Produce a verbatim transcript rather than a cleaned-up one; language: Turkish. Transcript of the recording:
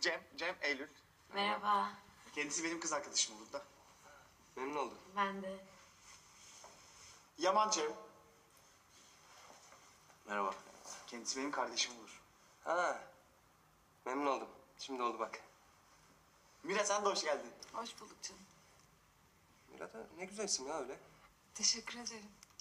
Cem, Cem, Eylül. Merhaba. Kendisi benim kız arkadaşım olur da. Memnun oldum. Ben de. Yaman Cem. Merhaba. Kendisi benim kardeşim olur. Ha, memnun oldum. Şimdi oldu bak. Mira sen de hoş geldin. Hoş bulduk canım. Mira da ne güzel isim ya öyle. Teşekkür ederim.